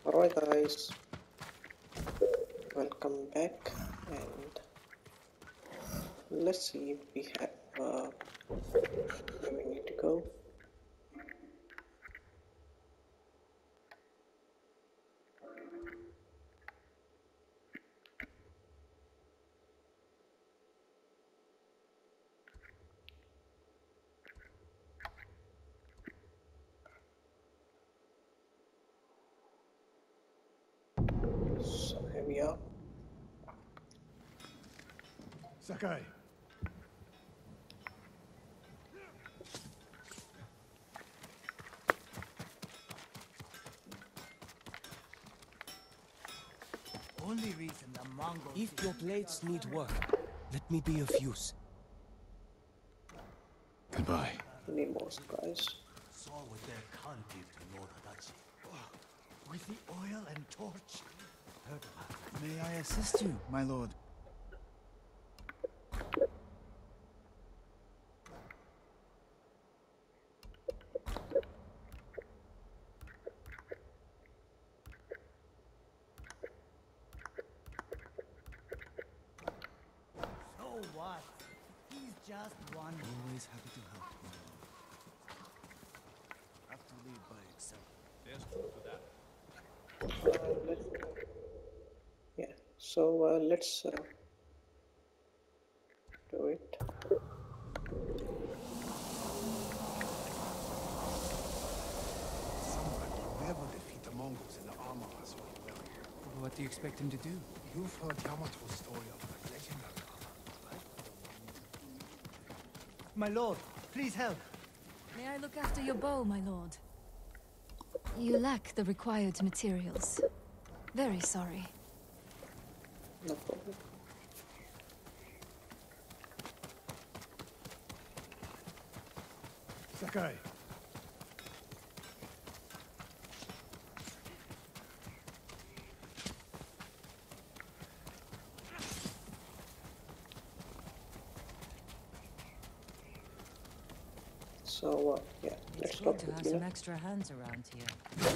Alright guys, welcome back, and let's see if we have where we need to go. So here we are. Sakai. Only reason the Mongols... If your blades need work, let me be of use. Goodbye. Need more supplies. So with their convict to know Tadachi. With the oil and torch. Heard about it. May I assist you, my lord? So what? He's just one. Always happy to help. Have to lead by example. There's truth to that. Yeah, so let's do it. Someone will never defeat the Mongols in the armor as well here. What do you expect him to do? You've heard Yamato's story of the legendary armor, right? My lord, please help. May I look after your bow, my lord? You lack the required materials. Very sorry. No problem. Sakai. So yeah, let's It's talk good to have with some you. extra hands around here.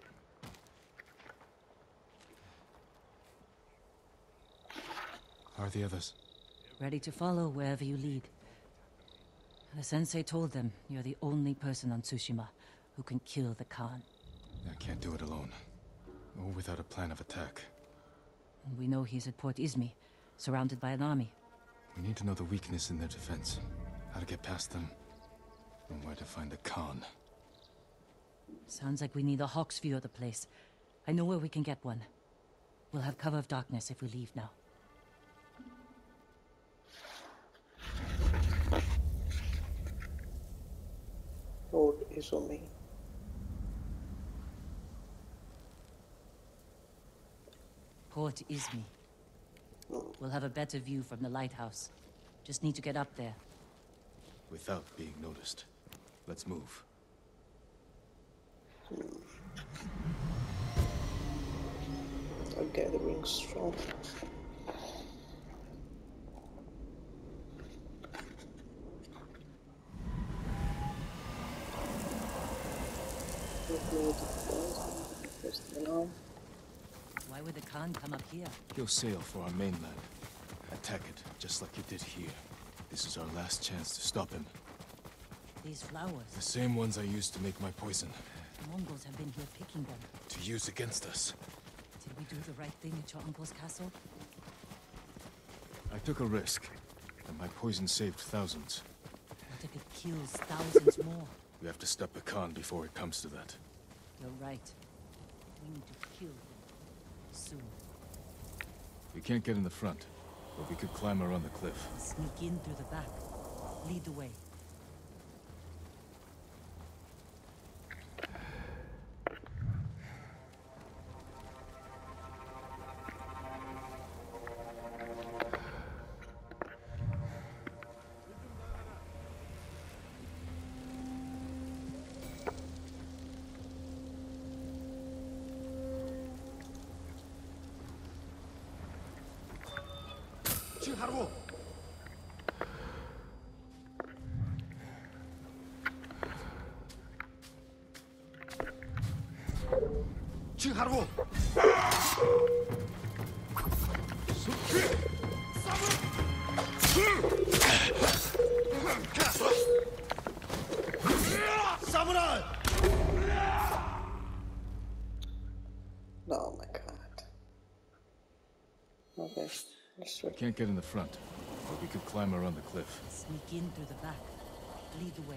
How are the others? Ready to follow wherever you lead. The sensei told them you're the only person on Tsushima who can kill the Khan. I can't do it alone. Or without a plan of attack. And we know he's at Port Izmi, surrounded by an army. We need to know the weakness in their defense. How to get past them. And where to find the Khan. Sounds like we need a hawk's view of the place. I know where we can get one. We'll have cover of darkness if we leave now. Lord Izumi. Port Izmi. We'll have a better view from the lighthouse. Just need to get up there. Without being noticed. Let's move. Our gathering strong. Why would the Khan come up here? He'll sail for our mainland. Attack it, just like you did here. This is our last chance to stop him. These flowers. The same ones I used to make my poison. The Mongols have been here picking them. To use against us. Did we do the right thing at your uncle's castle? I took a risk. And my poison saved thousands. What if it kills thousands more? We have to stop the Khan before it comes to that. You're right. We need to kill him. Soon. We can't get in the front. But we could climb around the cliff. Sneak in through the back. Lead the way. Чи харгу. Samurai! Oh my god. Okay, let's switch. Can't get in the front, but we could climb around the cliff. Sneak in through the back. Lead the way.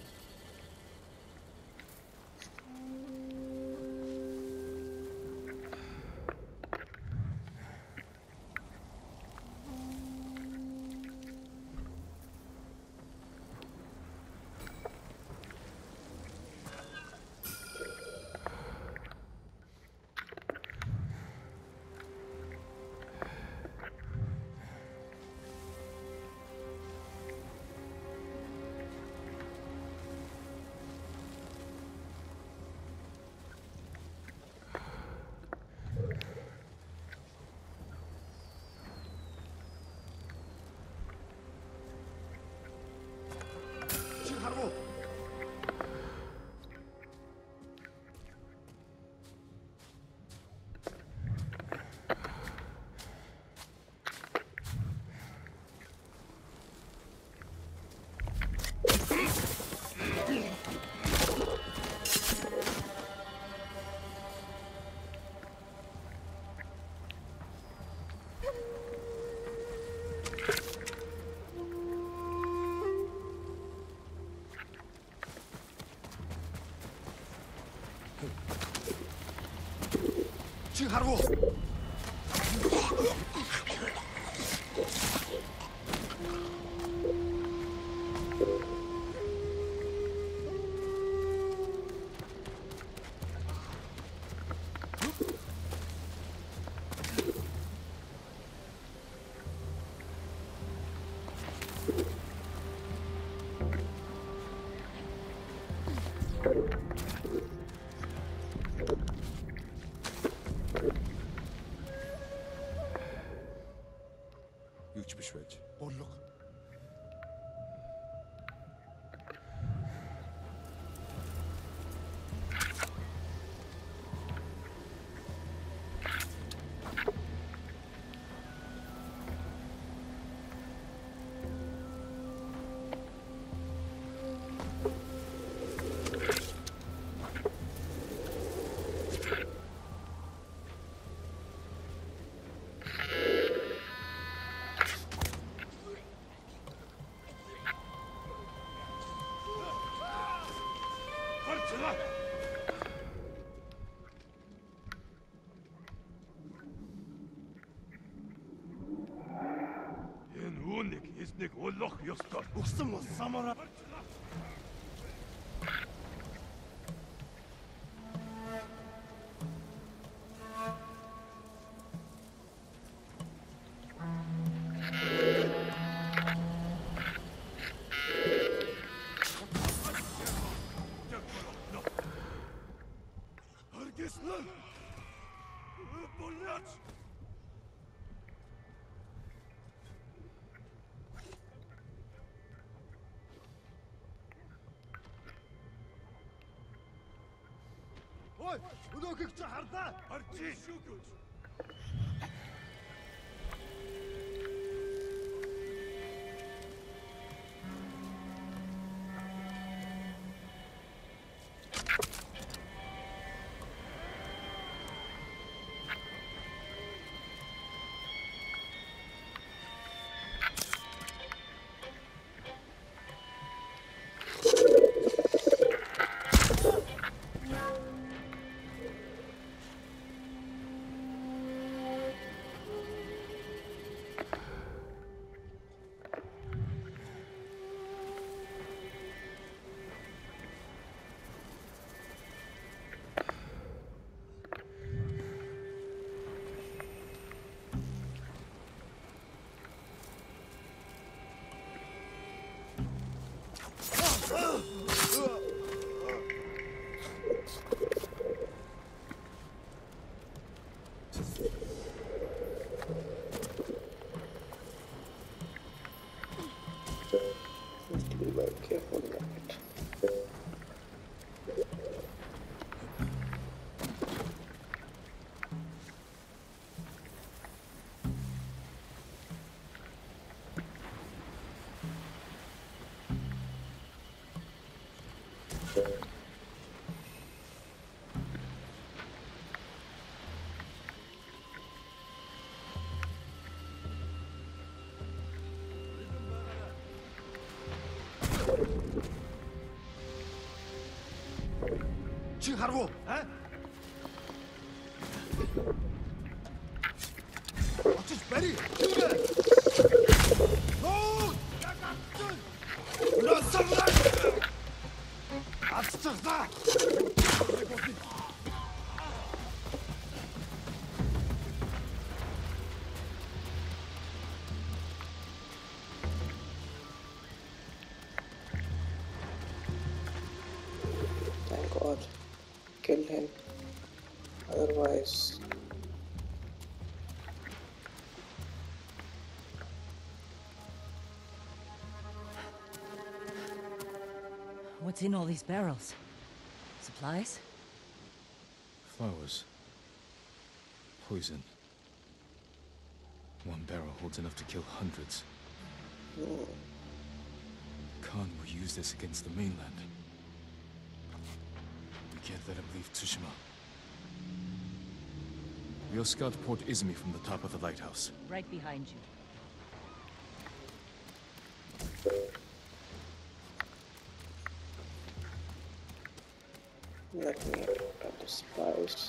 Чи харгу. Prologue. Өгсөн бол самурай. Ой, өнөөхийг чи хардаа. Харчи шүү гэж. Chiharu, huh? Just ready. Do that. No! No, someone! That's just that. Thank God. Kill him. Otherwise... What's in all these barrels? Supplies? Flowers. Poison. One barrel holds enough to kill hundreds. Khan will use this against the mainland. We can't let him leave Tsushima. We'll scout Port Izumi from the top of the lighthouse. Right behind you. Let me add the spice.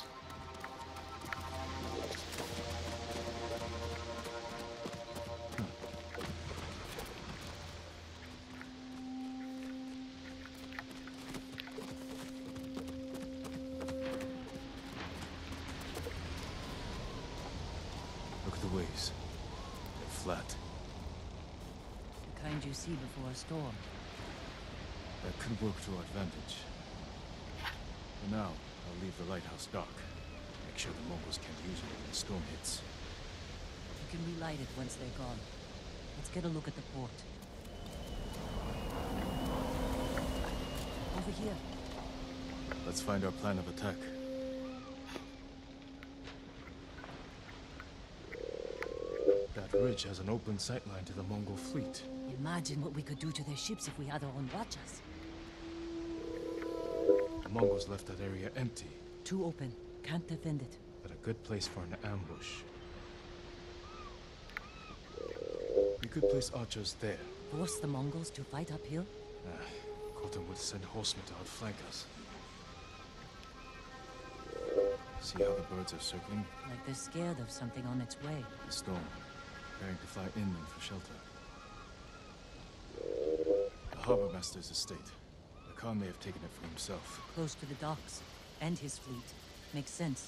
Look at the waves. They're flat. The kind you see before a storm. That could work to our advantage. For now, I'll leave the lighthouse dark. Make sure the Mongols can't use it when the storm hits. You can relight it once they're gone. Let's get a look at the port. Over here. Let's find our plan of attack. That ridge has an open sightline to the Mongol fleet. Imagine what we could do to their ships if we had our own watchers. The Mongols left that area empty. Too open. Can't defend it. But a good place for an ambush. We could place archers there. Force the Mongols to fight uphill? Khotun would send horsemen to outflank us. See how the birds are circling? Like they're scared of something on its way. The storm. Preparing to fly inland for shelter. The harbor master's estate. The Khan may have taken it for himself. Close to the docks. And his fleet. Makes sense.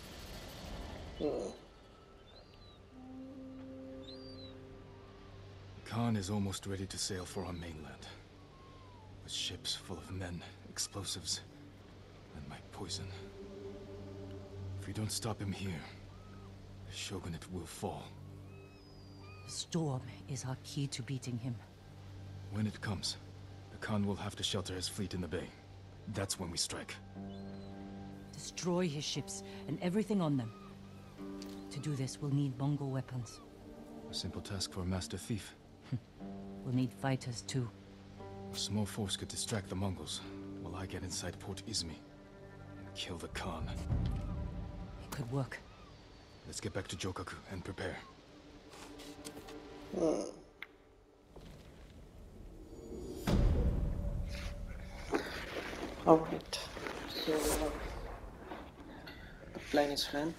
Khan is almost ready to sail for our mainland. With ships full of men, explosives, and my poison. If we don't stop him here, the shogunate will fall. The storm is our key to beating him. When it comes, the Khan will have to shelter his fleet in the bay. That's when we strike. Destroy his ships and everything on them. To do this, we'll need Mongol weapons. A simple task for a master thief. We'll need fighters too. A small force could distract the Mongols, while I get inside Port Izumi and kill the Khan. It could work. Let's get back to Jokaku and prepare. Alright. So, the plan is done.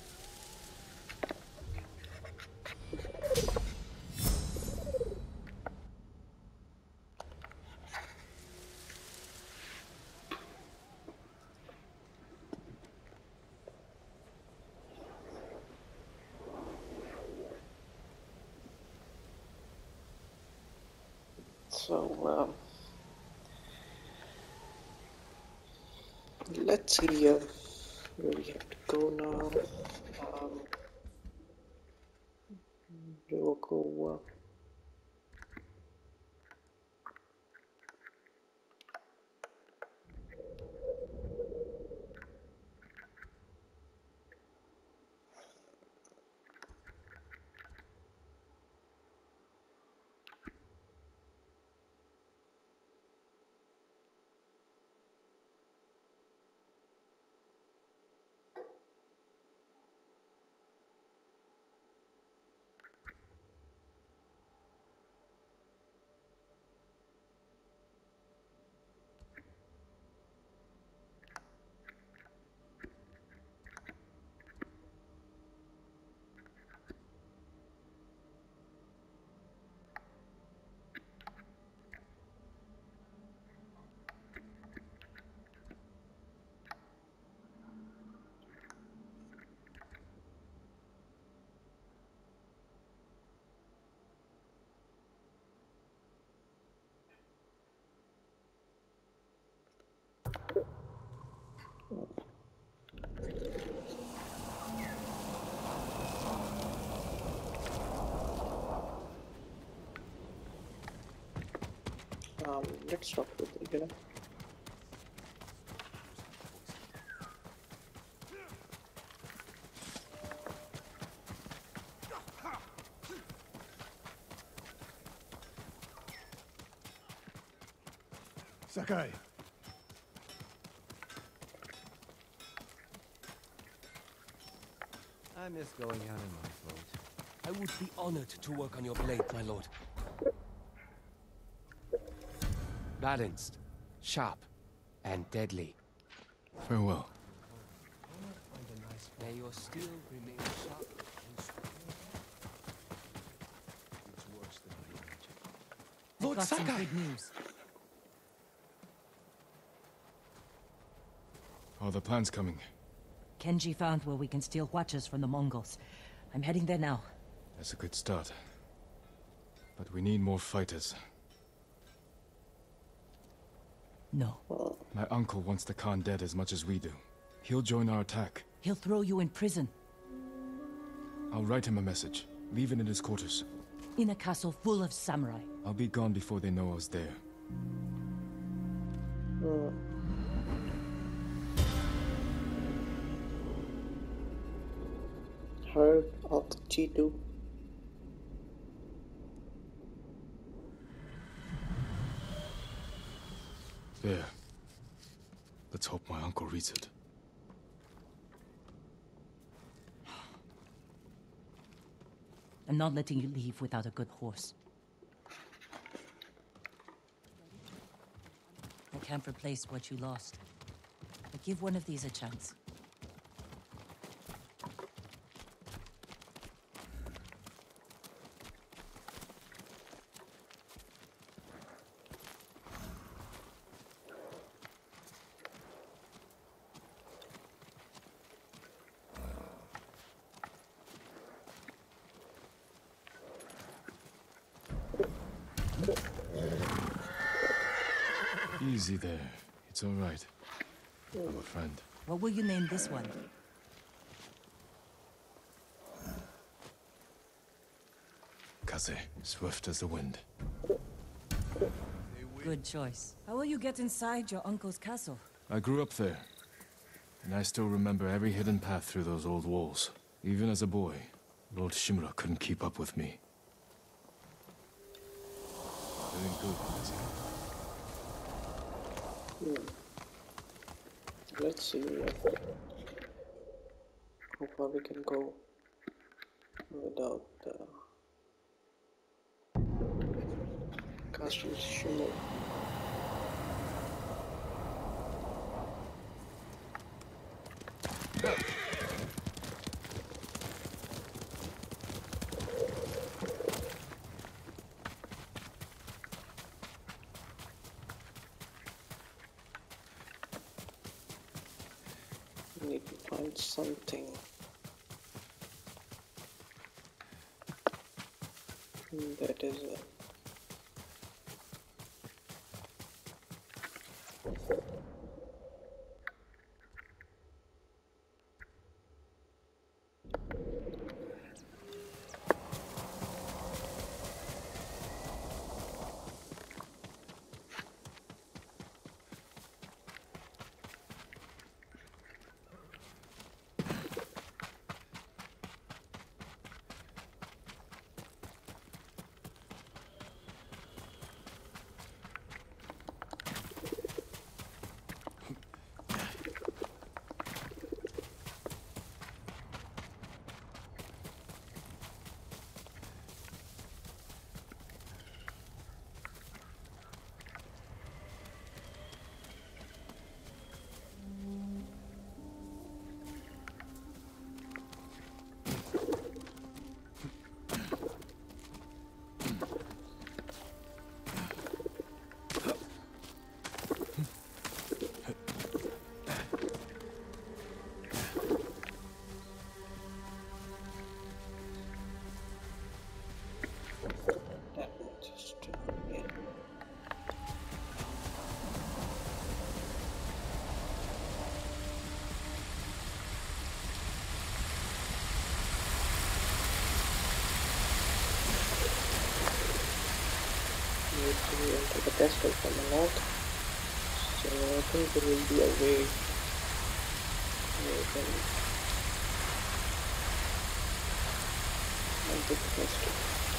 So, let's see where we have to go now. We'll go let's talk with it, you know. Sakai. I miss going out in my boat. I would be honored to work on your blade, my lord. Balanced, sharp, and deadly. Farewell. May your steel remain sharp and strong. It's worse than I imagined. I've got some good news. Are the plans coming? Kenji found where we can steal watches from the Mongols. I'm heading there now. That's a good start. But we need more fighters. No. My uncle wants the Khan dead as much as we do. He'll join our attack. He'll throw you in prison. I'll write him a message. Leave it in his quarters. In a castle full of samurai. I'll be gone before they know I was there. Heard of the JITO. There. Let's hope my uncle reads it. I'm not letting you leave without a good horse. I can't replace what you lost. But give one of these a chance. Easy there. It's all right. I'm a friend. What will you name this one? Kaze, swift as the wind. Good choice. How will you get inside your uncle's castle? I grew up there, and I still remember every hidden path through those old walls. Even as a boy, Lord Shimura couldn't keep up with me. Doing good, Kaze. Let's see how far we can go without Castle Tsushima. Need to find something. That is to enter the castle from the north. So I think there will be a way where we can enter the castle.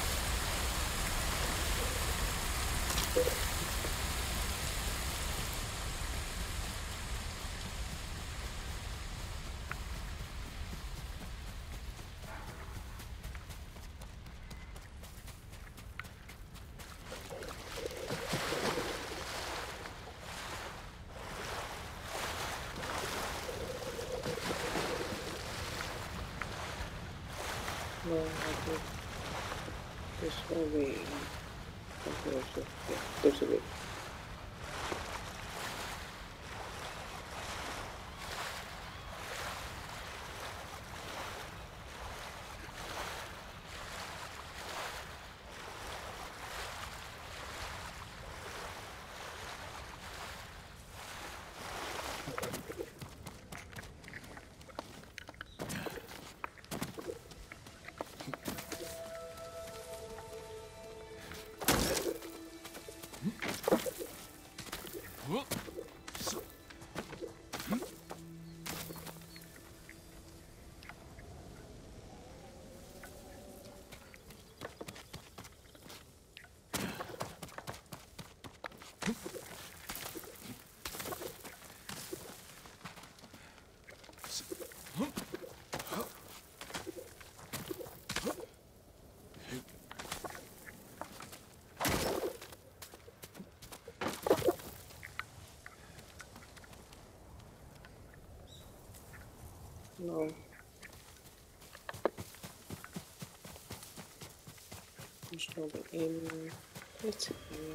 No, I think there's no way. Yeah, there's a way. No. There's no way in. Let's see.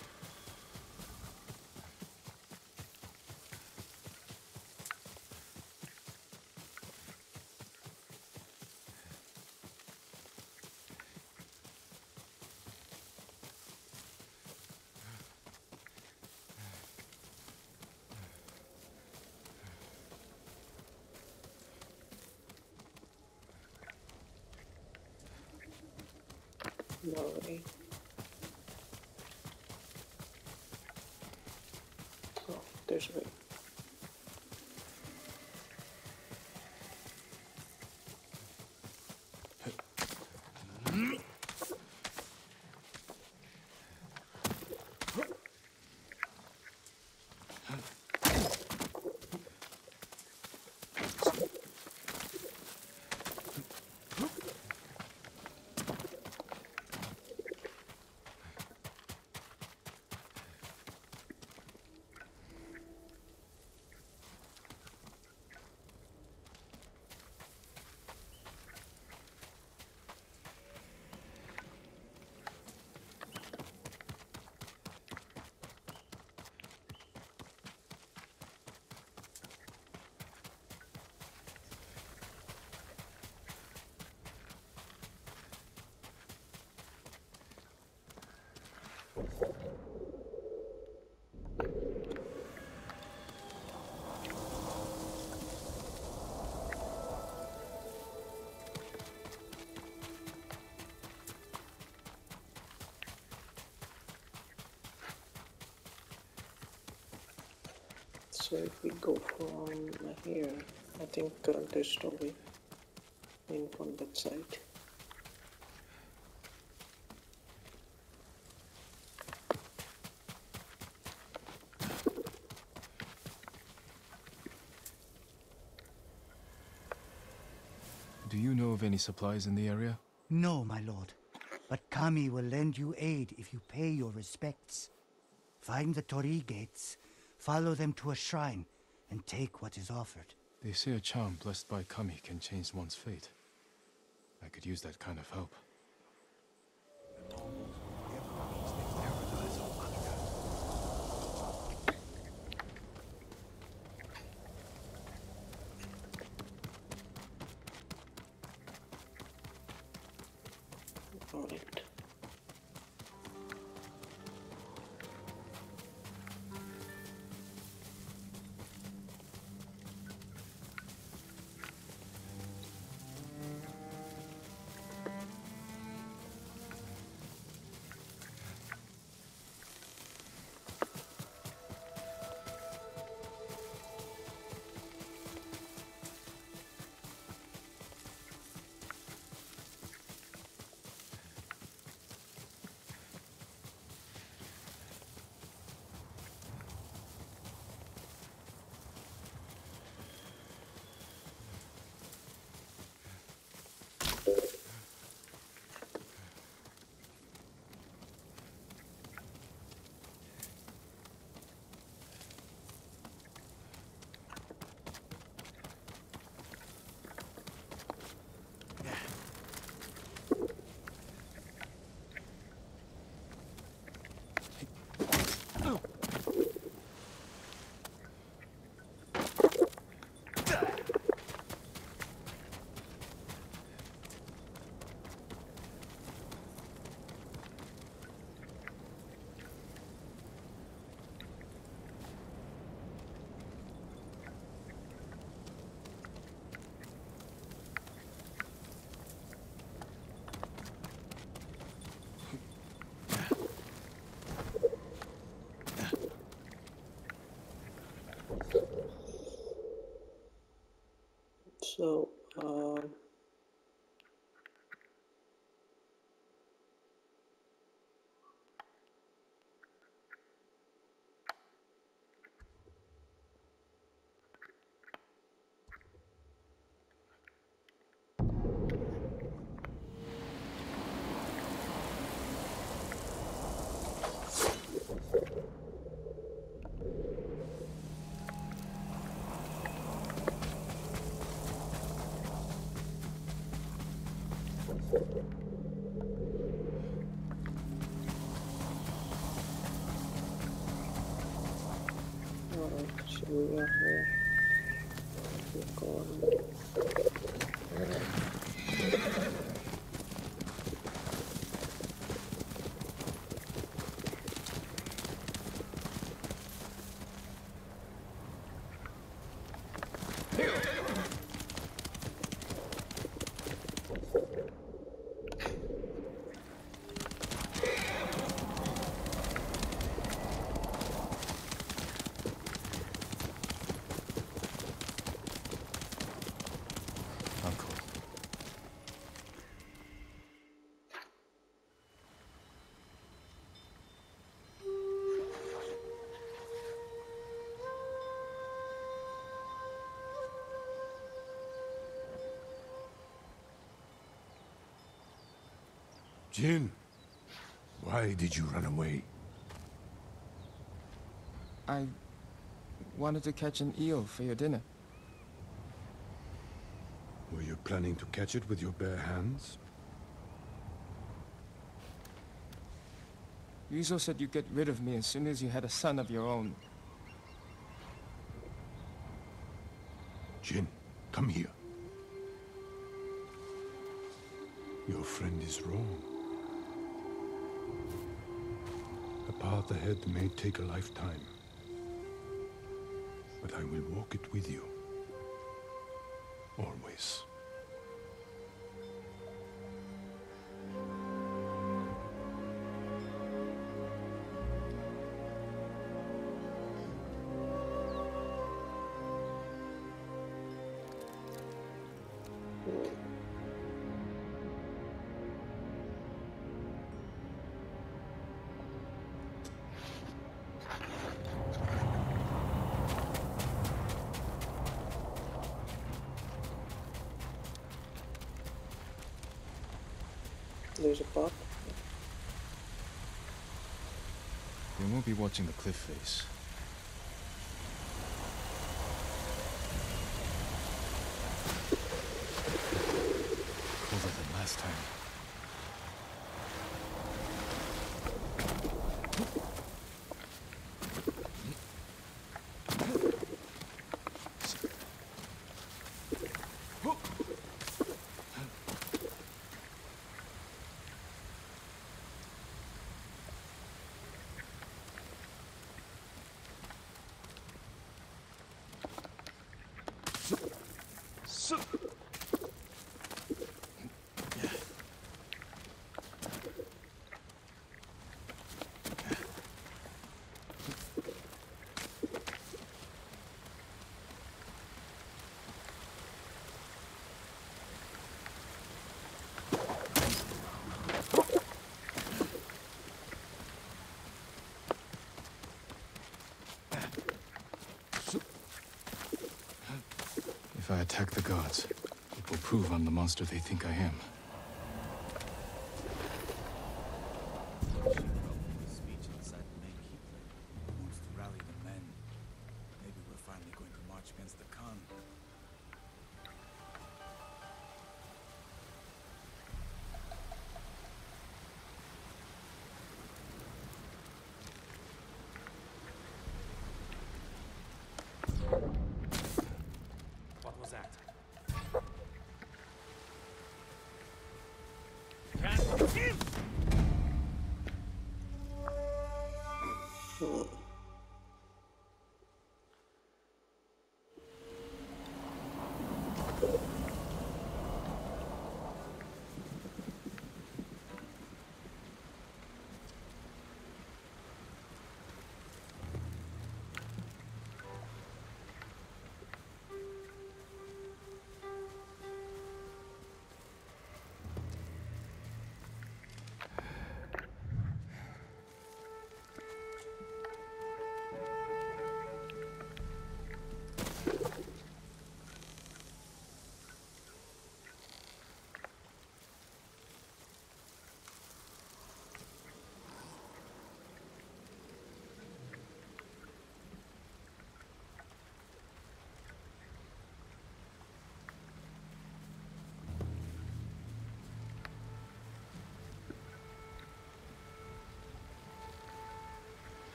No way. Oh, there's a way. So if we go from here, I think there's no way in from that side. Do you know of any supplies in the area? No, my lord. But Kami will lend you aid if you pay your respects. Find the Torii gates, follow them to a shrine, and take what is offered. They say a charm blessed by Kami can change one's fate. I could use that kind of help. Alright. So, should we go here? Click on. Uncle. Jin, why did you run away? I wanted to catch an eel for your dinner. Were you planning to catch it with your bare hands? Yuzo said you'd get rid of me as soon as you had a son of your own. Jin, come here. Your friend is wrong. The path ahead may take a lifetime, but I will walk it with you. Always. There's a pop. They won't be watching the cliff face. Colder than last time. If I attack the gods, it will prove I'm the monster they think I am. Speech outside the main keep. Wants to rally the men. Maybe we're finally going to march against the Khan. What was that?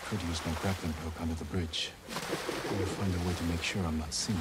could use my grappling hook under the bridge. I will find a way to make sure I'm not seen.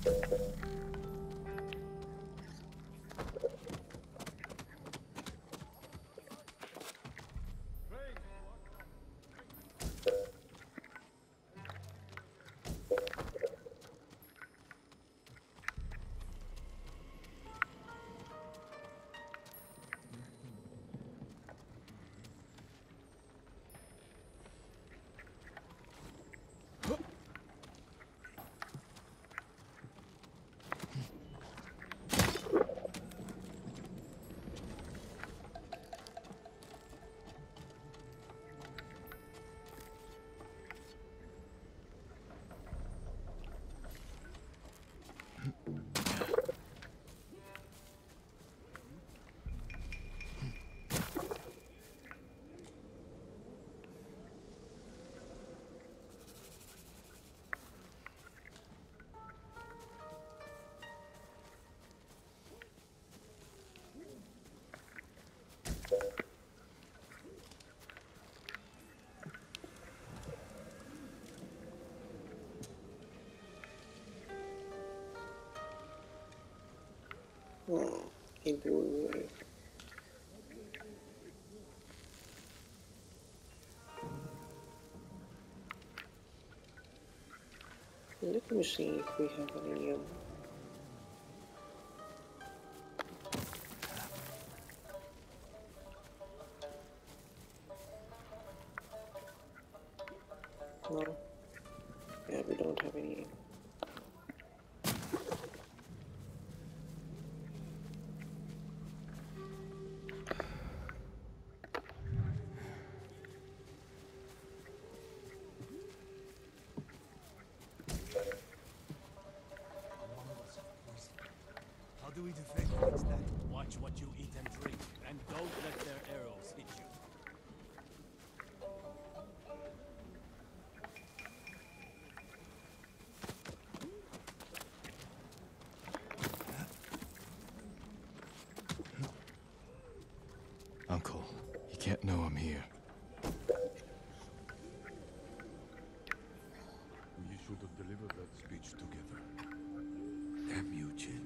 Oh, he blew away. Let me see if we have any no. Yeah, we don't have any. How do we defend against that? Watch what you eat and drink, and don't let their arrows hit you. Uncle, he can't know I'm here. We should have delivered that speech together. Damn you, Jin.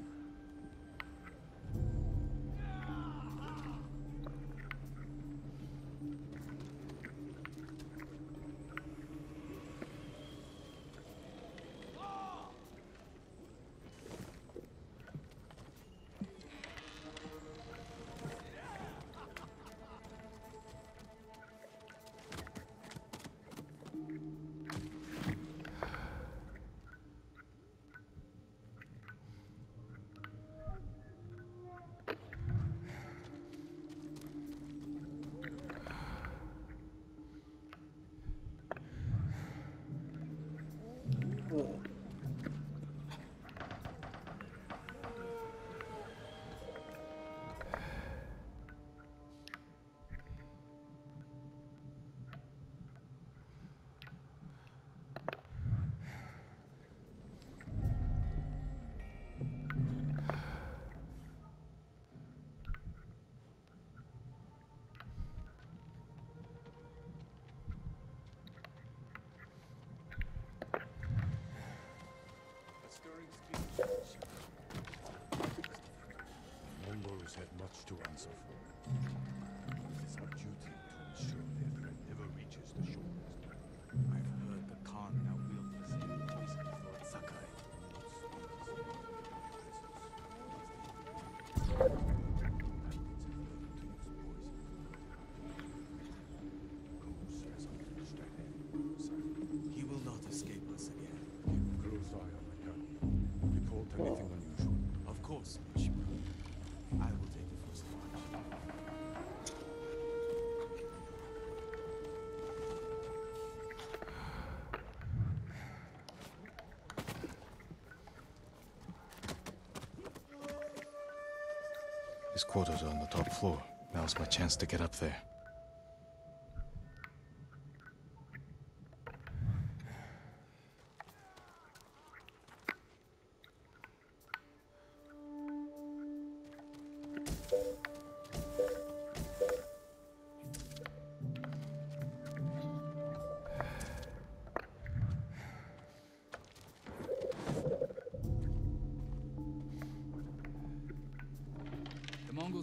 Oh. Mongols had much to answer for. It is our duty to ensure their threat never reaches the shores. I've heard the Khan now wield the same poison as Lord Sakai. He will not escape us again. Keep a close eye on the camp. Report anything unusual. Of course, Mishima. I will take the first watch. His quarters are on the top floor. Now's my chance to get up there.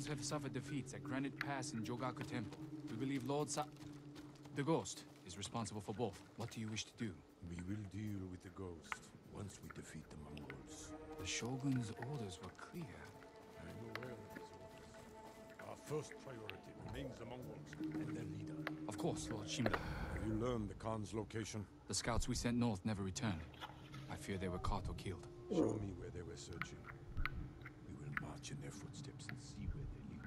Mongols have suffered defeats at Granite Pass and Jogaku Temple. We believe the Ghost is responsible for both. What do you wish to do? We will deal with the Ghost once we defeat the Mongols. The Shogun's orders were clear. I am aware of his orders. Our first priority remains the Mongols and their leader. Of course, Lord Shimura. Have you learned the Khan's location? The scouts we sent north never returned. I fear they were caught or killed. Show me where they were searching. We will march in their footsteps and see where they lead.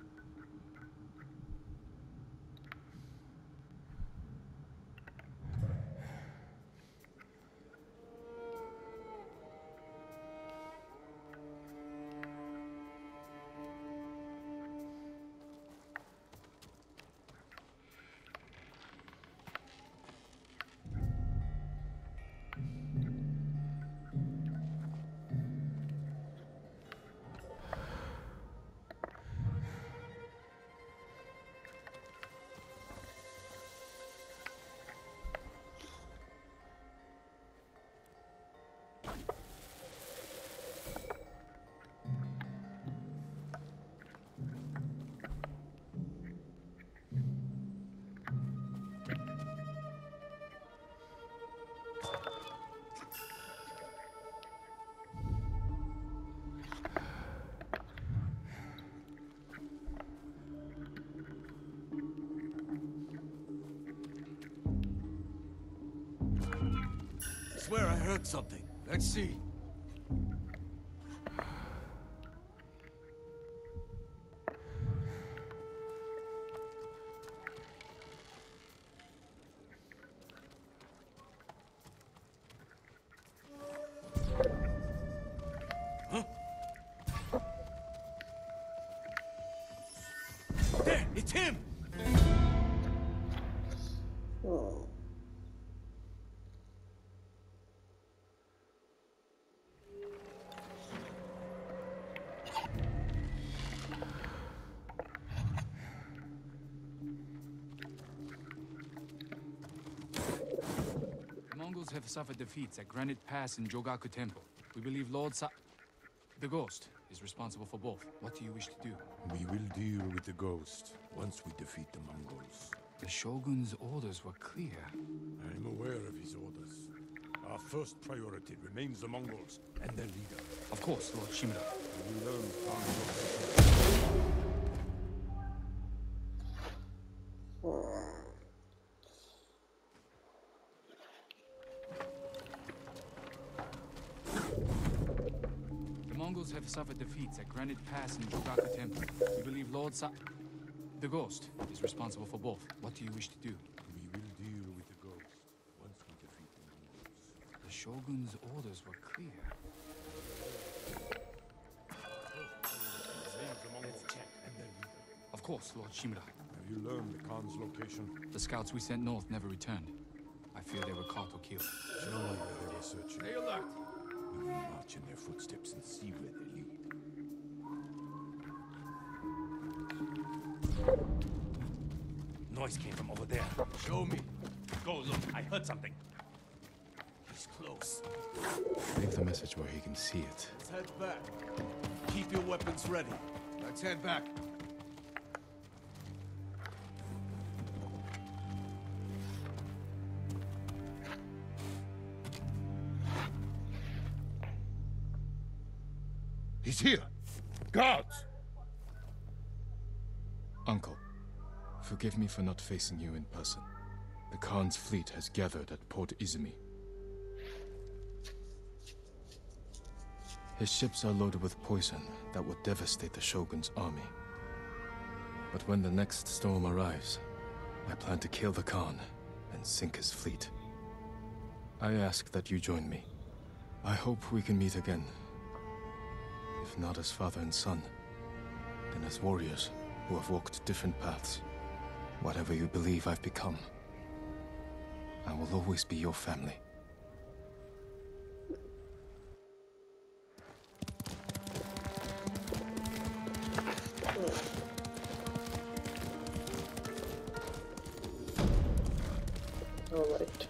I swear I heard something. Let's see. Huh? There! It's him! Oh. Have suffered defeats at Granite Pass and Jogaku Temple. We believe the Ghost is responsible for both. What do you wish to do? We will deal with the Ghost once we defeat the Mongols. The Shogun's orders were clear. I am aware of his orders. Our first priority remains the Mongols and their leader. Of course, Lord Shimura. We will learn the Khan's location. Have suffered defeats at Granite Pass and Jogaku Temple. We believe the Ghost is responsible for both. What do you wish to do? We will deal with the Ghost once we defeat the Mongols. The Shogun's orders were clear. Of course, Lord Shimura. Have you learned the Khan's location? The scouts we sent north never returned. I fear they were caught or killed. Show me where they were searching. Stay alert! We will march in their footsteps and see where they lead. Noise came from over there. Show me. Go look. I heard something. He's close. Leave the message where he can see it. Let's head back. Keep your weapons ready. Let's head back. He's here! Guards! Uncle, forgive me for not facing you in person. The Khan's fleet has gathered at Port Izumi. His ships are loaded with poison that would devastate the Shogun's army. But when the next storm arrives, I plan to kill the Khan and sink his fleet. I ask that you join me. I hope we can meet again. If not as father and son, then as warriors who have walked different paths. Whatever you believe I've become, I will always be your family. Alright.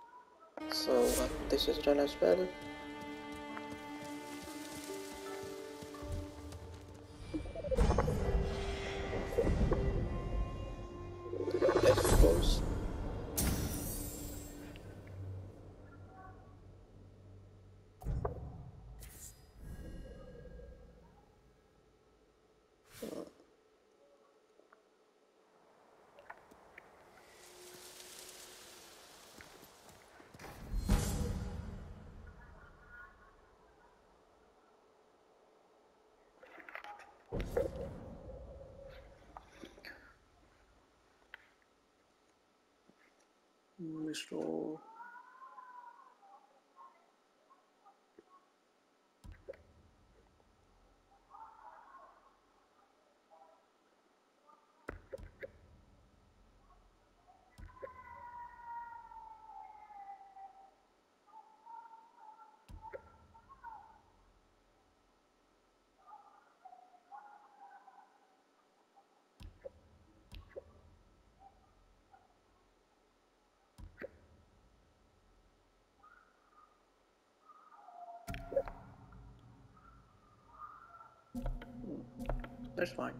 So this is done as well. Restore. That's fine.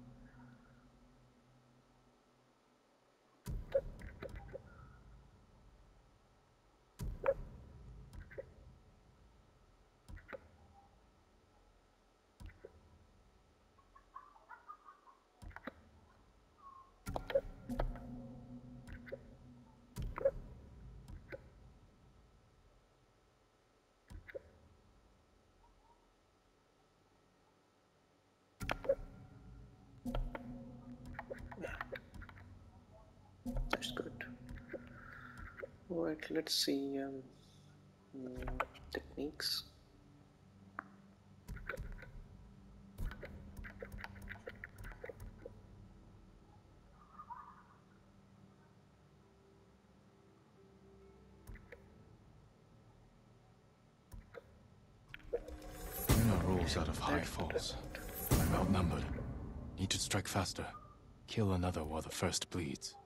That's good. Alright, let's see techniques. Yuna rolls out of high falls. I'm outnumbered. Need to strike faster. Kill another while the first bleeds.